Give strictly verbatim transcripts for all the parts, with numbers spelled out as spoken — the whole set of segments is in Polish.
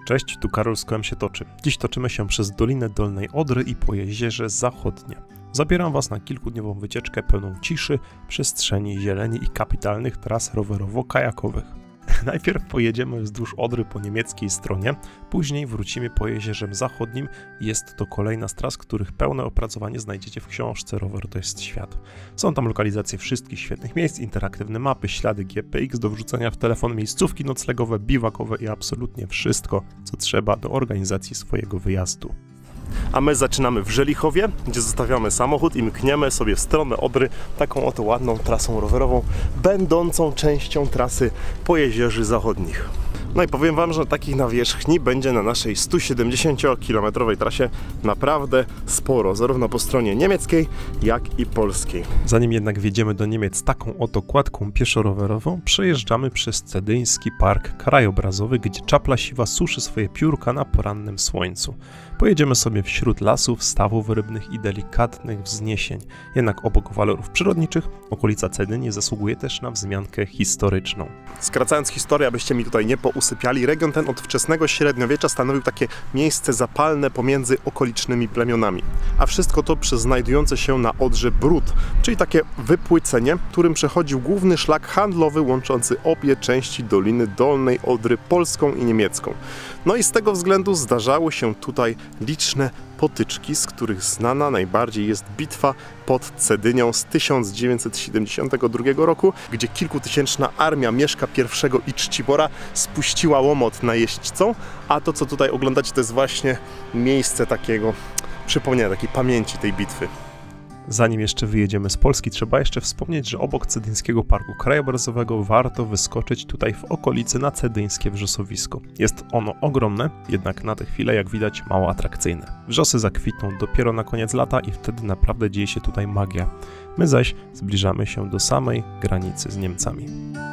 Cześć, tu Karol z Kołem się toczy. Dziś toczymy się przez Dolinę Dolnej Odry i po Jezierze Zachodnie. Zabieram Was na kilkudniową wycieczkę pełną ciszy, przestrzeni, zieleni i kapitalnych tras rowerowo-kajakowych. Najpierw pojedziemy wzdłuż Odry po niemieckiej stronie, później wrócimy po Jezierze Zachodnim. Jest to kolejna z tras, których pełne opracowanie znajdziecie w książce Rower to jest świat. Są tam lokalizacje wszystkich świetnych miejsc, interaktywne mapy, ślady G P X do wrzucenia w telefon, miejscówki noclegowe, biwakowe i absolutnie wszystko, co trzeba do organizacji swojego wyjazdu. A my zaczynamy w Żelichowie, gdzie zostawiamy samochód i mkniemy sobie w stronę Odry taką oto ładną trasą rowerową, będącą częścią trasy po Jezierzy Zachodnich. No i powiem Wam, że takich nawierzchni będzie na naszej stu siedemdziesięciokilometrowej trasie naprawdę sporo, zarówno po stronie niemieckiej, jak i polskiej. Zanim jednak wjedziemy do Niemiec taką oto kładką pieszo-rowerową, przejeżdżamy przez Cedyński Park Krajobrazowy, gdzie czapla siwa suszy swoje piórka na porannym słońcu. Pojedziemy sobie wśród lasów, stawów rybnych i delikatnych wzniesień. Jednak obok walorów przyrodniczych, okolica Cedyni zasługuje też na wzmiankę historyczną. Skracając historię, abyście mi tutaj nie pousypiali, region ten od wczesnego średniowiecza stanowił takie miejsce zapalne pomiędzy okolicznymi plemionami. A wszystko to przez znajdujące się na Odrze Brud, czyli takie wypłycenie, którym przechodził główny szlak handlowy łączący obie części Doliny Dolnej Odry, polską i niemiecką. No i z tego względu zdarzały się tutaj liczne potyczki, z których znana najbardziej jest bitwa pod Cedynią z tysiąc dziewięćset siedemdziesiątego drugiego roku, gdzie kilkutysięczna armia Mieszka pierwszego i Czcibora spuściła łomot na jeźdźcą, a to, co tutaj oglądacie, to jest właśnie miejsce takiego przypomnienia, takiej pamięci tej bitwy. Zanim jeszcze wyjedziemy z Polski, trzeba jeszcze wspomnieć, że obok Cedyńskiego Parku Krajobrazowego warto wyskoczyć tutaj w okolicy na Cedyńskie Wrzosowisko. Jest ono ogromne, jednak na tę chwilę, jak widać, mało atrakcyjne. Wrzosy zakwitną dopiero na koniec lata i wtedy naprawdę dzieje się tutaj magia. My zaś zbliżamy się do samej granicy z Niemcami.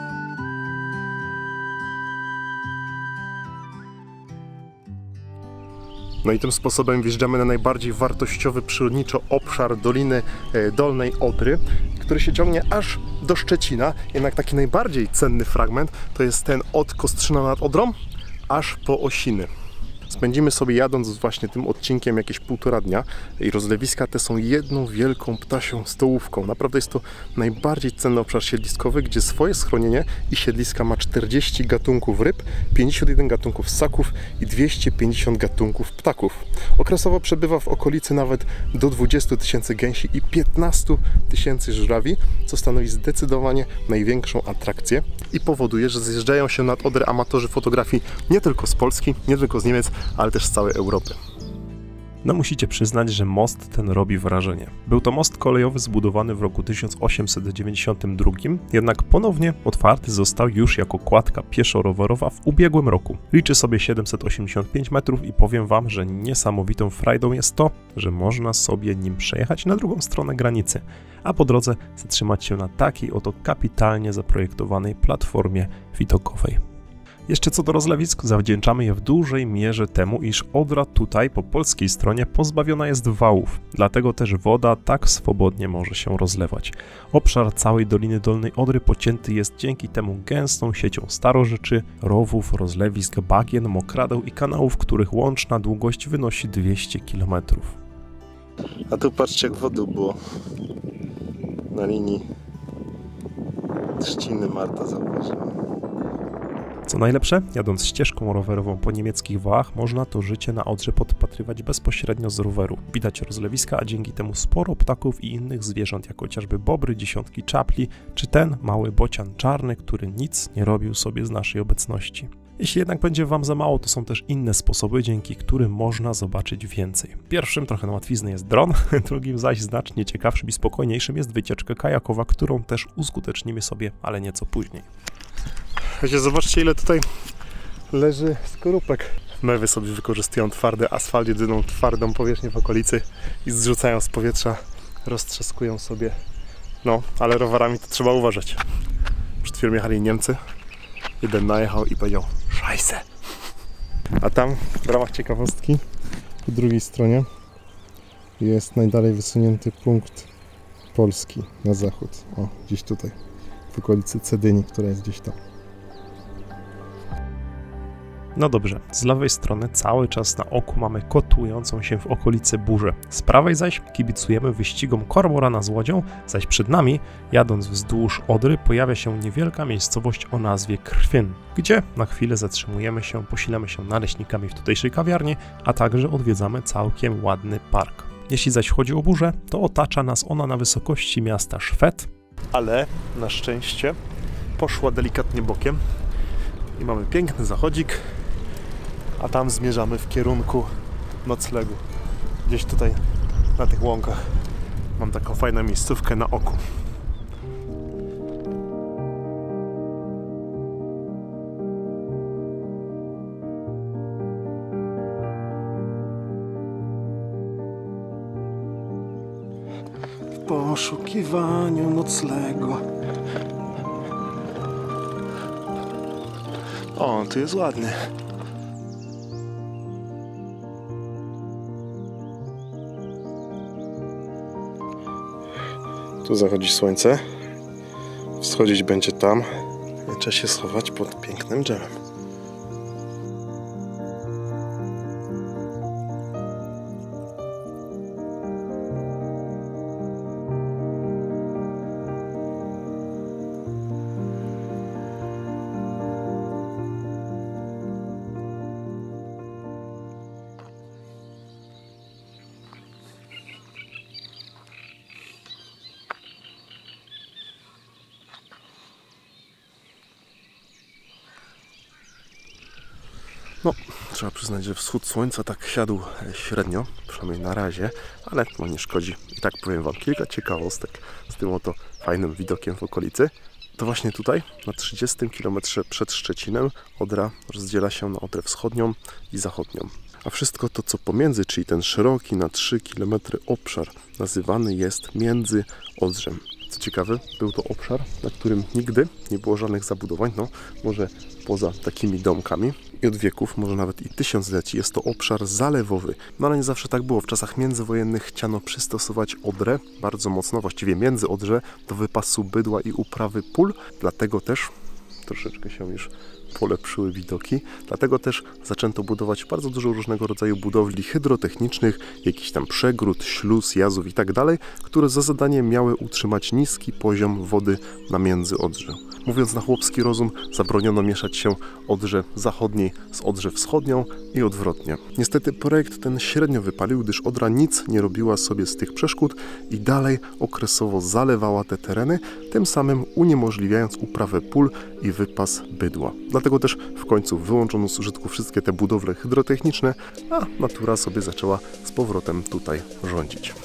No i tym sposobem wjeżdżamy na najbardziej wartościowy przyrodniczo obszar Doliny Dolnej Odry, który się ciągnie aż do Szczecina. Jednak taki najbardziej cenny fragment to jest ten od Kostrzyna nad Odrą aż po Osiny. Spędzimy sobie jadąc właśnie tym odcinkiem jakieś półtora dnia i rozlewiska te są jedną wielką ptasią stołówką. Naprawdę jest to najbardziej cenny obszar siedliskowy, gdzie swoje schronienie i siedliska ma czterdzieści gatunków ryb, pięćdziesiąt jeden gatunków ssaków i dwieście pięćdziesiąt gatunków ptaków. Okresowo przebywa w okolicy nawet do dwudziestu tysięcy gęsi i piętnastu tysięcy żurawi, co stanowi zdecydowanie największą atrakcję i powoduje, że zjeżdżają się nad Odrę amatorzy fotografii nie tylko z Polski, nie tylko z Niemiec, ale też z całej Europy. No musicie przyznać, że most ten robi wrażenie. Był to most kolejowy zbudowany w roku tysiąc osiemset dziewięćdziesiątym drugim, jednak ponownie otwarty został już jako kładka pieszo-rowerowa w ubiegłym roku. Liczy sobie siedemset osiemdziesiąt pięć metrów i powiem Wam, że niesamowitą frajdą jest to, że można sobie nim przejechać na drugą stronę granicy, a po drodze zatrzymać się na takiej oto kapitalnie zaprojektowanej platformie widokowej. Jeszcze co do rozlewisk, zawdzięczamy je w dużej mierze temu, iż Odra tutaj po polskiej stronie pozbawiona jest wałów, dlatego też woda tak swobodnie może się rozlewać. Obszar całej Doliny Dolnej Odry pocięty jest dzięki temu gęstą siecią starorzeczy, rowów, rozlewisk, bagien, mokradeł i kanałów, których łączna długość wynosi dwieście kilometrów. A tu patrzcie, jak wody było na linii Trzciny, Marta zauważyła. Co najlepsze, jadąc ścieżką rowerową po niemieckich wałach, można to życie na Odrze podpatrywać bezpośrednio z roweru. Widać rozlewiska, a dzięki temu sporo ptaków i innych zwierząt, jak chociażby bobry, dziesiątki czapli, czy ten mały bocian czarny, który nic nie robił sobie z naszej obecności. Jeśli jednak będzie Wam za mało, to są też inne sposoby, dzięki którym można zobaczyć więcej. Pierwszym, trochę na łatwiznę, jest dron, drugim zaś znacznie ciekawszym i spokojniejszym jest wycieczka kajakowa, którą też uskutecznimy sobie, ale nieco później. Wiecie, zobaczcie, ile tutaj leży skorupek. Mewy sobie wykorzystują twardy asfalt, jedyną twardą powierzchnię w okolicy i zrzucają z powietrza, roztrzaskują sobie. No, ale rowerami to trzeba uważać. Przed chwilą jechali Niemcy. Jeden najechał i powiedział szajse. A tam w ramach ciekawostki po drugiej stronie jest najdalej wysunięty punkt Polski na zachód. O, gdzieś tutaj, w okolicy Cedyni, która jest gdzieś tam. No dobrze, z lewej strony cały czas na oku mamy kotującą się w okolicy burzę. Z prawej zaś kibicujemy wyścigom kormorana z łodzią, zaś przed nami, jadąc wzdłuż Odry, pojawia się niewielka miejscowość o nazwie Krwin, gdzie na chwilę zatrzymujemy się, posilamy się naleśnikami w tutejszej kawiarni, a także odwiedzamy całkiem ładny park. Jeśli zaś chodzi o burzę, to otacza nas ona na wysokości miasta Szwed, ale na szczęście poszła delikatnie bokiem i mamy piękny zachodzik, a tam zmierzamy w kierunku noclegu. Gdzieś tutaj na tych łąkach mam taką fajną miejscówkę na oku. W poszukiwaniu noclegu. O, tu jest ładnie. Tu zachodzi słońce, wschodzić będzie tam i trzeba się schować pod pięknym drzewem. No, trzeba przyznać, że wschód słońca tak siadł średnio, przynajmniej na razie, ale to nie szkodzi. I tak powiem Wam kilka ciekawostek z tym oto fajnym widokiem w okolicy. To właśnie tutaj, na trzydziestym kilometrze przed Szczecinem, Odra rozdziela się na Odrę wschodnią i zachodnią. A wszystko to, co pomiędzy, czyli ten szeroki na trzy kilometry obszar, nazywany jest Międzyodrzem. Co ciekawe, był to obszar, na którym nigdy nie było żadnych zabudowań, no może poza takimi domkami. I od wieków, może nawet i tysiącleci, jest to obszar zalewowy. No ale nie zawsze tak było. W czasach międzywojennych chciano przystosować Odrę bardzo mocno, właściwie Międzyodrze, do wypasu bydła i uprawy pól. Dlatego też troszeczkę się już polepszyły widoki. Dlatego też zaczęto budować bardzo dużo różnego rodzaju budowli hydrotechnicznych, jakiś tam przegród, śluz, jazów i tak dalej, które za zadanie miały utrzymać niski poziom wody na Międzyodrzu. Mówiąc na chłopski rozum, zabroniono mieszać się Odrze zachodniej z Odrze wschodnią i odwrotnie. Niestety projekt ten średnio wypalił, gdyż Odra nic nie robiła sobie z tych przeszkód i dalej okresowo zalewała te tereny, tym samym uniemożliwiając uprawę pól i wypas bydła. Dlatego też w końcu wyłączono z użytku wszystkie te budowle hydrotechniczne, a natura sobie zaczęła z powrotem tutaj rządzić.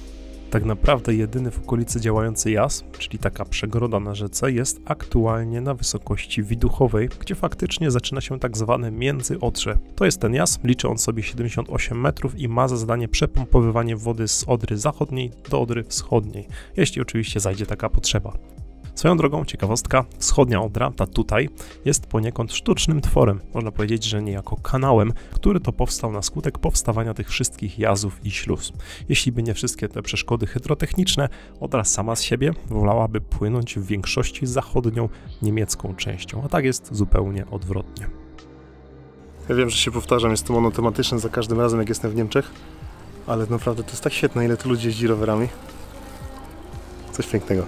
Tak naprawdę jedyny w okolicy działający jaz, czyli taka przegroda na rzece, jest aktualnie na wysokości widuchowej, gdzie faktycznie zaczyna się tak zwane Międzyodrze. To jest ten jaz, liczy on sobie siedemdziesiąt osiem metrów i ma za zadanie przepompowywanie wody z Odry zachodniej do Odry wschodniej, jeśli oczywiście zajdzie taka potrzeba. Swoją drogą, ciekawostka, wschodnia Odra, ta tutaj, jest poniekąd sztucznym tworem, można powiedzieć, że niejako kanałem, który to powstał na skutek powstawania tych wszystkich jazów i śluz. Jeśli by nie wszystkie te przeszkody hydrotechniczne, Odra sama z siebie wolałaby płynąć w większości zachodnią niemiecką częścią, a tak jest zupełnie odwrotnie. Ja wiem, że się powtarzam, jest to monotematyczne za każdym razem, jak jestem w Niemczech, ale naprawdę to jest tak świetne, ile tu ludzi jeździ rowerami. Coś pięknego.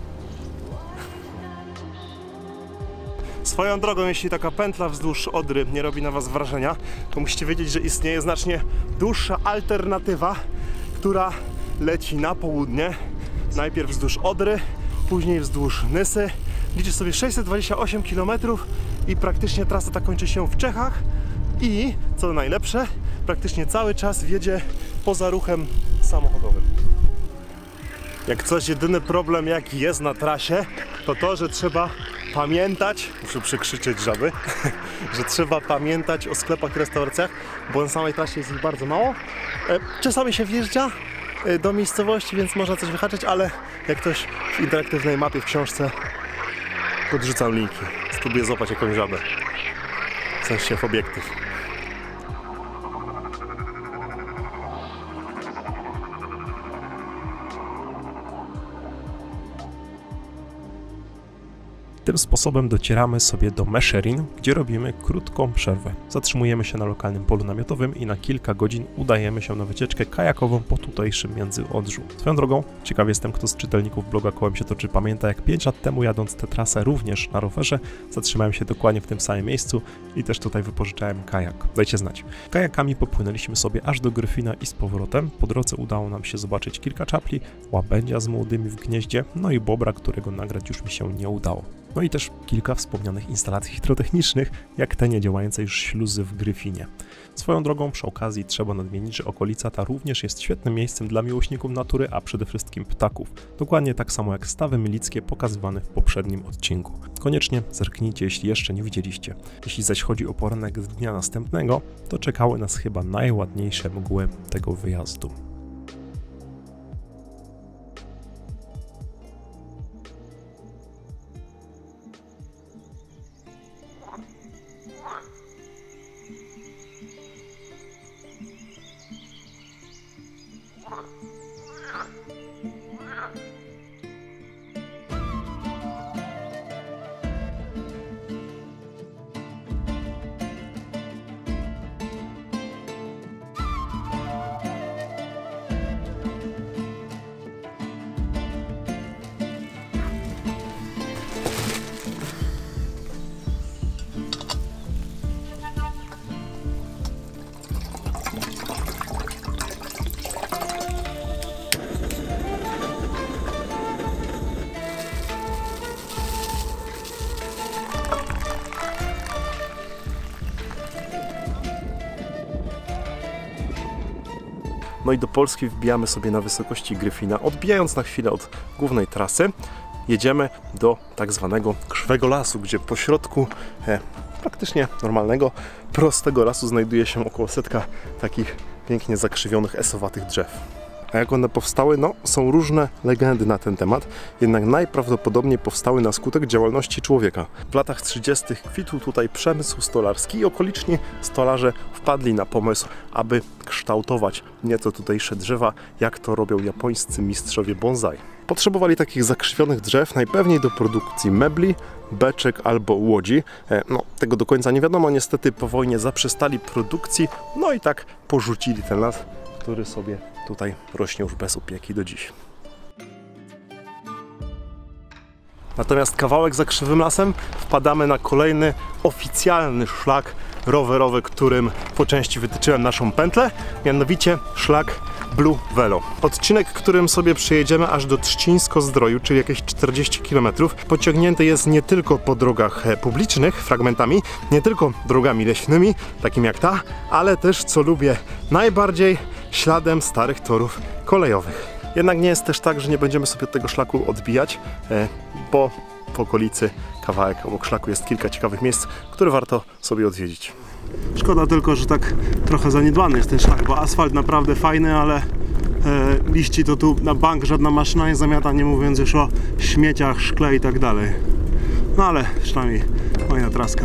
Swoją drogą, jeśli taka pętla wzdłuż Odry nie robi na Was wrażenia, to musicie wiedzieć, że istnieje znacznie dłuższa alternatywa, która leci na południe. Najpierw wzdłuż Odry, później wzdłuż Nysy. Liczy sobie sześćset dwadzieścia osiem kilometrów i praktycznie trasa ta kończy się w Czechach. I, co najlepsze, praktycznie cały czas wiedzie poza ruchem samochodowym. Jak coś, jedyny problem jaki jest na trasie, to to, że trzeba pamiętać, muszę przekrzyczeć żaby, że trzeba pamiętać o sklepach i restauracjach, bo na samej trasie jest ich bardzo mało. Czasami się wjeżdża do miejscowości, więc można coś wyhaczyć, ale jak ktoś w interaktywnej mapie, w książce, podrzucam linki. Spróbuję złapać jakąś żabę. W sensie w obiektyw. Tym sposobem docieramy sobie do Meszerin, gdzie robimy krótką przerwę. Zatrzymujemy się na lokalnym polu namiotowym i na kilka godzin udajemy się na wycieczkę kajakową po tutejszym Międzyodrzu. Swoją drogą, ciekaw jestem, kto z czytelników bloga Kołem się toczy pamięta, jak pięć lat temu jadąc tę trasę również na rowerze, zatrzymałem się dokładnie w tym samym miejscu i też tutaj wypożyczałem kajak. Dajcie znać. Kajakami popłynęliśmy sobie aż do Gryfina i z powrotem. Po drodze udało nam się zobaczyć kilka czapli, łabędzia z młodymi w gnieździe, no i bobra, którego nagrać już mi się nie udało. No i też kilka wspomnianych instalacji hydrotechnicznych, jak te niedziałające już śluzy w Gryfinie. Swoją drogą przy okazji trzeba nadmienić, że okolica ta również jest świetnym miejscem dla miłośników natury, a przede wszystkim ptaków. Dokładnie tak samo jak stawy milickie pokazywane w poprzednim odcinku. Koniecznie zerknijcie, jeśli jeszcze nie widzieliście. Jeśli zaś chodzi o poranek dnia następnego, to czekały nas chyba najładniejsze mgły tego wyjazdu. No i do Polski wbijamy sobie na wysokości Gryfina, odbijając na chwilę od głównej trasy. Jedziemy do tak zwanego krzywego lasu, gdzie po środku e, praktycznie normalnego, prostego lasu znajduje się około setka takich pięknie zakrzywionych, esowatych drzew. A jak one powstały? No, są różne legendy na ten temat, jednak najprawdopodobniej powstały na skutek działalności człowieka. W latach trzydziestych kwitł tutaj przemysł stolarski i okoliczni stolarze wpadli na pomysł, aby kształtować nieco tutejsze drzewa, jak to robią japońscy mistrzowie bonsai. Potrzebowali takich zakrzywionych drzew najpewniej do produkcji mebli, beczek albo łodzi. No, tego do końca nie wiadomo, niestety po wojnie zaprzestali produkcji, no i tak porzucili ten las, który sobie tutaj rośnie już bez opieki do dziś. Natomiast kawałek za krzywym lasem wpadamy na kolejny oficjalny szlak rowerowy, którym po części wytyczyłem naszą pętlę, mianowicie szlak Blue Velo. Odcinek, którym sobie przejedziemy aż do Trzcińsko-Zdroju, czyli jakieś czterdzieści kilometrów, pociągnięty jest nie tylko po drogach publicznych fragmentami, nie tylko drogami leśnymi, takimi jak ta, ale też, co lubię najbardziej, śladem starych torów kolejowych. Jednak nie jest też tak, że nie będziemy sobie od tego szlaku odbijać, bo w okolicy kawałek obok szlaku jest kilka ciekawych miejsc, które warto sobie odwiedzić. Szkoda tylko, że tak trochę zaniedbany jest ten szlak, bo asfalt naprawdę fajny, ale e, liści to tu na bank żadna maszyna nie zamiata, nie mówiąc już o śmieciach, szkle i tak dalej. No ale przynajmniej fajna traska.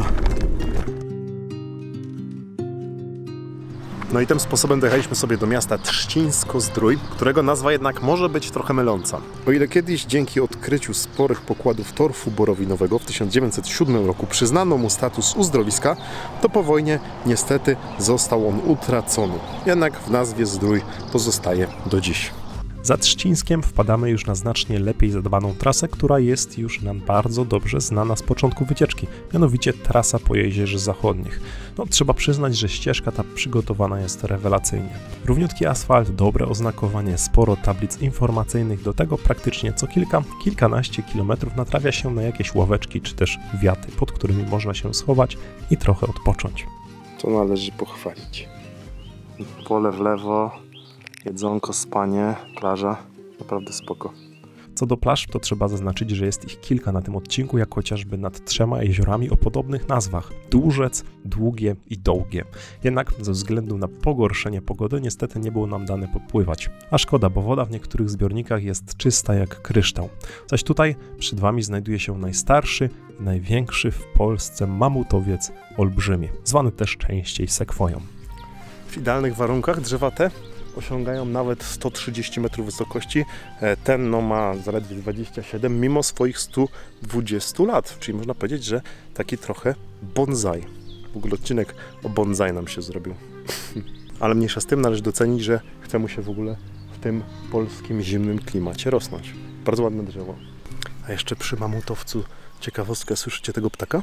No i tym sposobem dojechaliśmy sobie do miasta Trzcińsko-Zdrój, którego nazwa jednak może być trochę myląca. O ile kiedyś dzięki odkryciu sporych pokładów torfu borowinowego w tysiąc dziewięćset siódmym roku przyznano mu status uzdrowiska, to po wojnie niestety został on utracony. Jednak w nazwie Zdrój pozostaje do dziś. Za Trzcińskiem wpadamy już na znacznie lepiej zadbaną trasę, która jest już nam bardzo dobrze znana z początku wycieczki, mianowicie trasa po Jezierzy Zachodnich. No, trzeba przyznać, że ścieżka ta przygotowana jest rewelacyjnie. Równiutki asfalt, dobre oznakowanie, sporo tablic informacyjnych, do tego praktycznie co kilka, kilkanaście kilometrów natrafia się na jakieś ławeczki czy też wiaty, pod którymi można się schować i trochę odpocząć. To należy pochwalić. Pole w lewo, jedzonko, spanie, plaża, naprawdę spoko. Co do plaż, to trzeba zaznaczyć, że jest ich kilka na tym odcinku, jak chociażby nad trzema jeziorami o podobnych nazwach: Dłużec, Długie i Dołgie. Jednak ze względu na pogorszenie pogody niestety nie było nam dane popływać. A szkoda, bo woda w niektórych zbiornikach jest czysta jak kryształ. Zaś tutaj przed wami znajduje się najstarszy i największy w Polsce mamutowiec olbrzymi, zwany też częściej sekwoją. W idealnych warunkach drzewa te osiągają nawet sto trzydzieści metrów wysokości. Ten no ma zaledwie dwadzieścia siedem, mimo swoich stu dwudziestu lat. Czyli można powiedzieć, że taki trochę bonsai. W ogóle odcinek o bonsai nam się zrobił. Ale mniejsza z tym, należy docenić, że chce mu się w ogóle w tym polskim zimnym klimacie rosnąć. Bardzo ładne drzewo. A jeszcze przy mamutowcu ciekawostka, słyszycie tego ptaka?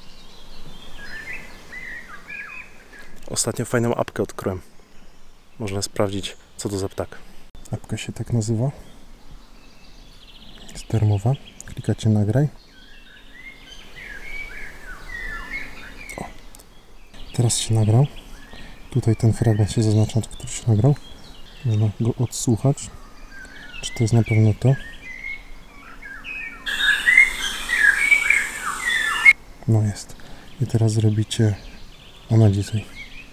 Ostatnio fajną apkę odkryłem. Można sprawdzić, co to za ptak. Apka się tak nazywa. Jest darmowa. Klikacie nagraj. O. Teraz się nagrał. Tutaj ten fragment się zaznacza, który się nagrał. Można go odsłuchać. Czy to jest na pewno to? No jest. I teraz zrobicie... A na dzisiaj.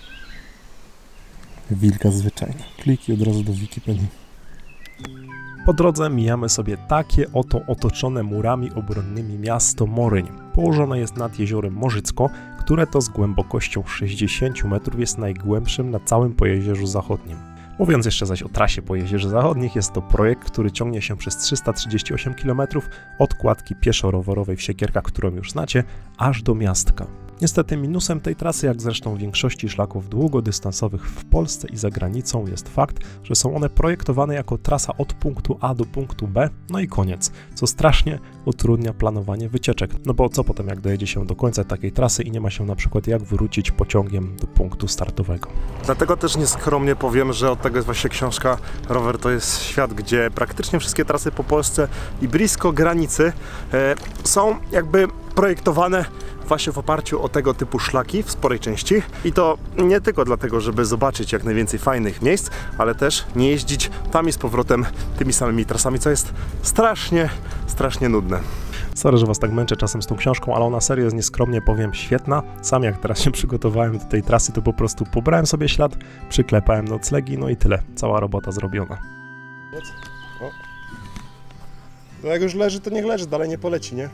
Wilka zwyczajna. Kliki od razu do Wikipedii. Po drodze mijamy sobie takie oto otoczone murami obronnymi miasto Moryń. Położone jest nad jeziorem Morzycko, które to z głębokością sześćdziesiąt metrów jest najgłębszym na całym Pojezierzu Zachodnim. Mówiąc jeszcze zaś o trasie po Jezierzy Zachodnich, jest to projekt, który ciągnie się przez trzysta trzydzieści osiem kilometrów od kładki pieszo-rowerowej w Siekierkach, którą już znacie, aż do Miastka. Niestety minusem tej trasy, jak zresztą większości szlaków długodystansowych w Polsce i za granicą, jest fakt, że są one projektowane jako trasa od punktu A do punktu B, no i koniec, co strasznie utrudnia planowanie wycieczek. No bo co potem, jak dojedzie się do końca takiej trasy i nie ma się na przykład jak wrócić pociągiem do punktu startowego. Dlatego też nieskromnie powiem, że od tego jest właśnie książka Rower to jest świat, gdzie praktycznie wszystkie trasy po Polsce i blisko granicy e, są jakby projektowane właśnie w oparciu o tego typu szlaki w sporej części i to nie tylko dlatego, żeby zobaczyć jak najwięcej fajnych miejsc, ale też nie jeździć tam i z powrotem tymi samymi trasami, co jest strasznie, strasznie nudne. Sorry, że was tak męczę czasem z tą książką, ale ona serio jest, nieskromnie powiem, świetna. Sam jak teraz się przygotowałem do tej trasy, to po prostu pobrałem sobie ślad, przyklepałem noclegi, no i tyle. Cała robota zrobiona. O. No jak już leży, to niech leży, dalej nie poleci, nie?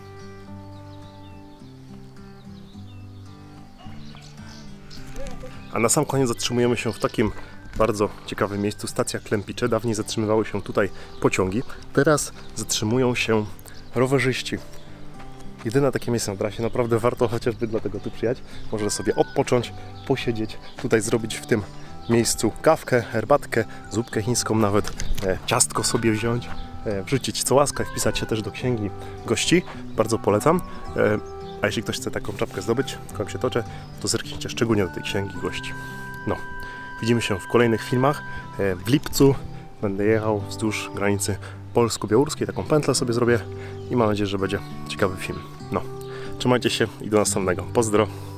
A na sam koniec zatrzymujemy się w takim bardzo ciekawym miejscu, stacja Klępicze. Dawniej zatrzymywały się tutaj pociągi, teraz zatrzymują się rowerzyści. Jedyne takie miejsce na trasie, naprawdę warto chociażby dlatego tu przyjechać. Można sobie odpocząć, posiedzieć, tutaj zrobić w tym miejscu kawkę, herbatkę, zupkę chińską nawet, e, ciastko sobie wziąć, e, wrzucić co łaska i wpisać się też do księgi gości. Bardzo polecam. E, A jeśli ktoś chce taką czapkę zdobyć, kołem się toczę, to zerknijcie szczególnie do tej księgi gości. No, widzimy się w kolejnych filmach. W lipcu będę jechał wzdłuż granicy polsko-białoruskiej, taką pętlę sobie zrobię i mam nadzieję, że będzie ciekawy film. No, trzymajcie się i do następnego. Pozdro!